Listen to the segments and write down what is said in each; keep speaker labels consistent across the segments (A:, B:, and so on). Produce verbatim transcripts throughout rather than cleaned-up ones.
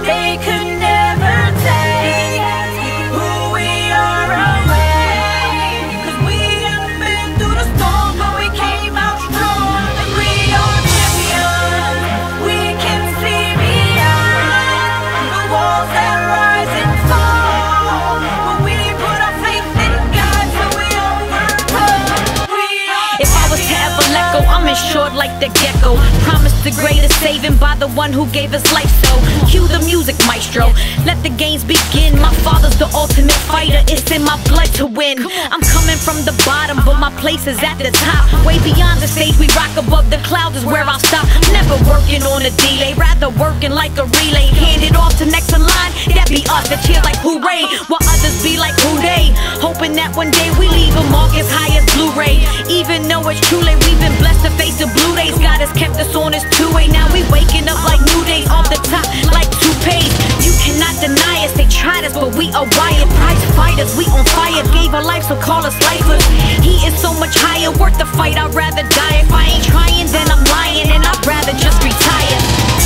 A: They could never take who we are away. Cause we have been through the storm, but we came out strong. And we are champions. We can see beyond the walls that rise and fall. But we put our faith in God, so we overcome. We are If I was to ever let go, I'm insured like the gecko. Promised the greatest saving by the one who gave us life. So cue the music, maestro. Let the games begin. My father's the ultimate fighter. It's in my blood to win. I'm coming from the bottom, but my place is at the top. Way beyond the stage, we rock above the clouds is where I'll stop. Never working on a delay, rather working like a relay. Hand it off to next in line. That be us that cheer like hooray, while others be like who they. Hoping that one day we leave a mark as high as Blu-ray. Even though it's true late, we've been blessed to face the blue days. God has kept us on his two-way. Now we waking up like new days, off the top like toupees. You cannot deny us, they tried us, but we are wired. Prize fighters, we on fire, gave our life, so call us lifers. He is so much higher, worth the fight, I'd rather die. If I ain't trying, then I'm lying, and I'd rather just retire.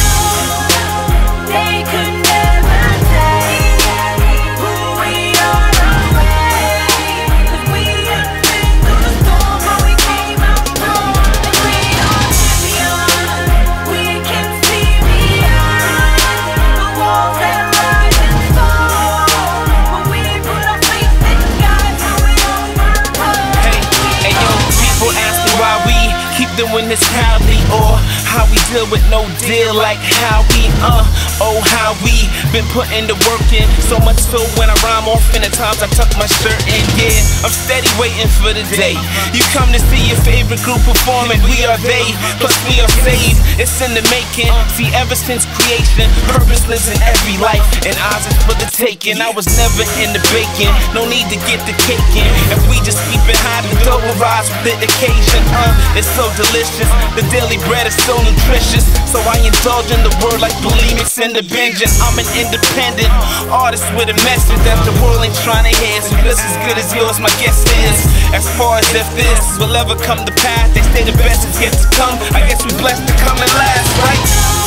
A: They could never take who we are away. Cause we have been through the storm, but we came out strong. And we are champions. We can see beyond the walls that rise and fall. But we put our faith in God, so we overcome.
B: Hey, hey yo, people ask me why we keep doing this proudly, or how we deal with no deal, like how we, uh, oh how we been putting the work in. So much so when I rhyme off in the times I tuck my shirt in. Yeah, I'm steady waiting for the day you come to see your favorite group performing. We are they, plus we are saved. It's in the making. See, ever since creation, purpose lives in every life, and ours is for the taking. I was never in the baking, no need to get the cake in. If we just keep it high, the dough will rise with the occasion. Uh, it's so delicious, the daily bread is so nutritious. So I indulge in the word like bulimics in the binge. And I'm an independent artist with a message that the world ain't trying to hear. So just as good as yours, my guess is. As far as if this will ever come to pass, they say the best is yet to come. I guess we blessed to come in last, right?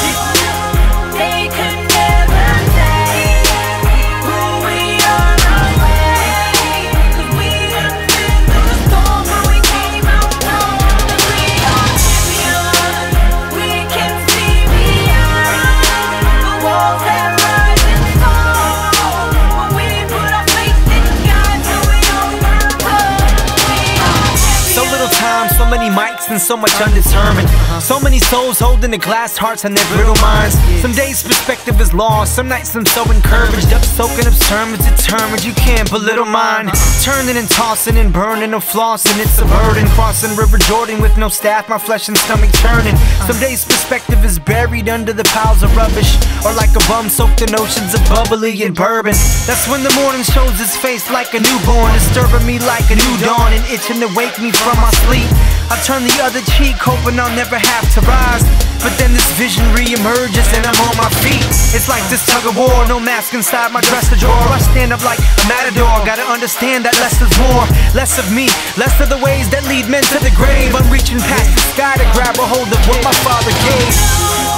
A: They could never take who we are away. Cause we have been through the storm, but we came out strong. And we are champions. We can see beyond the walls that rise and fall. But we put our faith in God, so we overcome. We are champions.
C: So little time, so many mics, and so much undetermined. So many souls holding their glass hearts and their brittle minds. Some days perspective is lost, some nights I'm so encouraged. Up soaking up sermons, determined you can't belittle mine. Turning and tossing and burning, no flossing, it's a burden. Crossing River Jordan with no staff, my flesh and stomach churning. Some days perspective is buried under the piles of rubbish, or like a bum soaked in oceans of bubbly and bourbon. That's when the morning shows its face like a newborn, disturbing me like a new dawn and itching to wake me from my sleep. I turn the other cheek, hoping I'll never have to rise. But then this vision re-emerges and I'm on my feet. It's like this tug of war, no mask inside my dresser drawer. I stand up like a matador, gotta understand that less is more. Less of me, less of the ways that lead men to the grave. I'm reaching past the sky to grab a hold of what my father gave.